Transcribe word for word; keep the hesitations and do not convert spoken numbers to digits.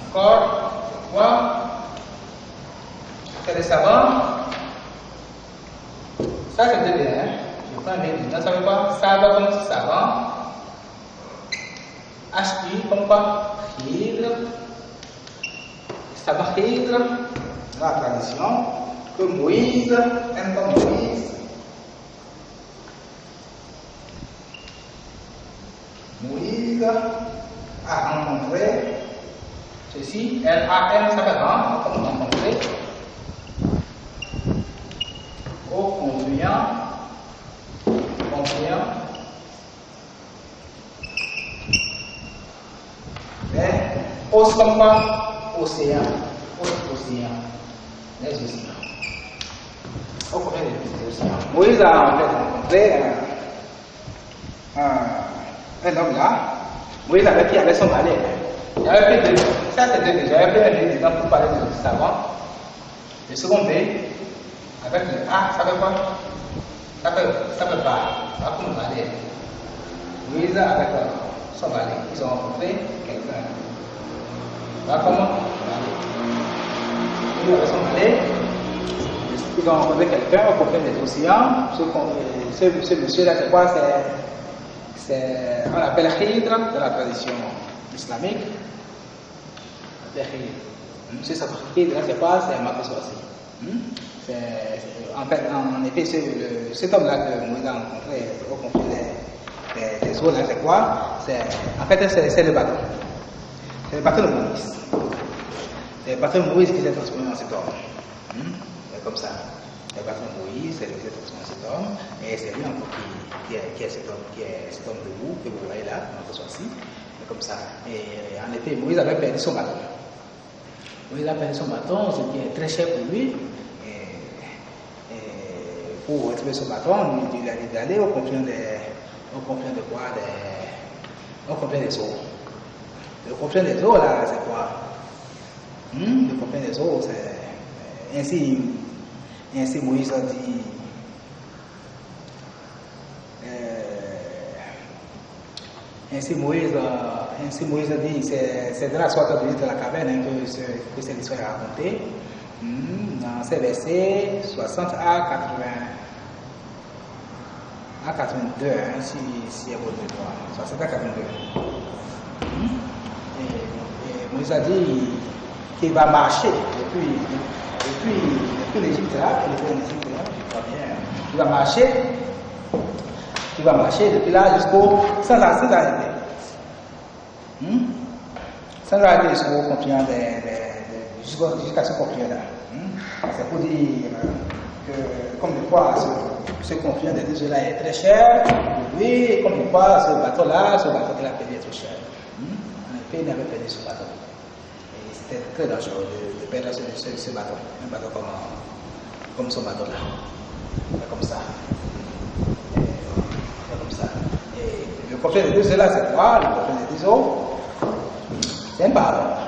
Encore, quoi? Faire des savants. Ça c'est deux bien. Je prends mes deux. Ça veut pas? Ça va comme savant. H I comme quoi? Hydre. Savant hydre. La tradition que Moïse, un comme Moïse. Moïse a rencontré ceci, L A M, ça va rendre, comme rencontré, au confluent, confluent, mais os comme quoi, océan, océan, les océans. Au confluent des océans. Moïse a en fait rencontré un, un un homme là, Moïse avait pris avec son balai. J'avais fait deux, ça c'est deux, j'avais fait un exemple pour parler de savant. Le second B, avec le A, ça veut quoi? Ça veut, ça veut pas, ça va comme un balai. Moïse avec son balai, ils ont rencontré quelqu'un. Voilà comment? Moïse avec son balai, ils ont rencontré quelqu'un au confluent des océans. Ce, ce, ce monsieur là, c'est quoi? C'est on appelle Hydra dans la tradition islamique. C'est ça, Hydra, c'est quoi? C'est un maître sorcier. En fait, en effet, ce, cet homme-là que Moïse a rencontré au conflit des, des, des eaux, là, c'est quoi? En fait, c'est le bateau. C'est le bateau de Moïse. C'est le bateau de Moïse qui s'est transformé en cet homme. C'est comme ça. Le bateau de Moïse, c'est lui qui s'est transformé en cet homme. Et c'est lui encore qui. Qui est, qui est cet homme, qui est cet homme debout, que vous voyez là, dans ce ci comme ça. Et en effet, Moïse avait perdu son bâton. Moïse a perdu son bâton, ce qui est très cher pour lui. Et, et pour retrouver son bâton, il a dit d'aller au confluent des, au confluent de quoi, des, au confluent des eaux. Le confluent des eaux là, c'est quoi? Hmm? Le confluent des eaux, c'est ainsi, ainsi Moïse a dit. Ainsi Moïse, euh, ainsi Moïse a dit, c'est dans la soirée de la caverne hein, que, ce, que cette histoire est racontée. Mmh, dans ces versets soixante à quatre-vingts, à quatre-vingt-deux, hein, si, si elle vaut de toi. soixante à quatre-vingt-deux. Mmh. Et, et Moïse a dit qu'il va marcher depuis, depuis, depuis l'Égypte là, depuis l'Égypte là, je crois bien. Il va marcher. Il va marcher depuis là jusqu'au sans arrêter. Hmm? Sans arrêter jusqu'au confluent jusqu'à ce confluent là. Hmm? C'est pour dire que, comme des fois, ce, ce confluent des deux là est très cher. Oui, comme des fois, ce bateau là, ce bateau qu'il a payé est trop cher. Hmm? En effet, il avait perdu ce bateau. Et c'était très dangereux de, de perdre ce, ce, ce bateau. Un bateau comme, comme ce bateau là. Comme ça. Le conflit des deux, c'est là, c'est quoi? Le conflit des deux eaux, c'est un pardon.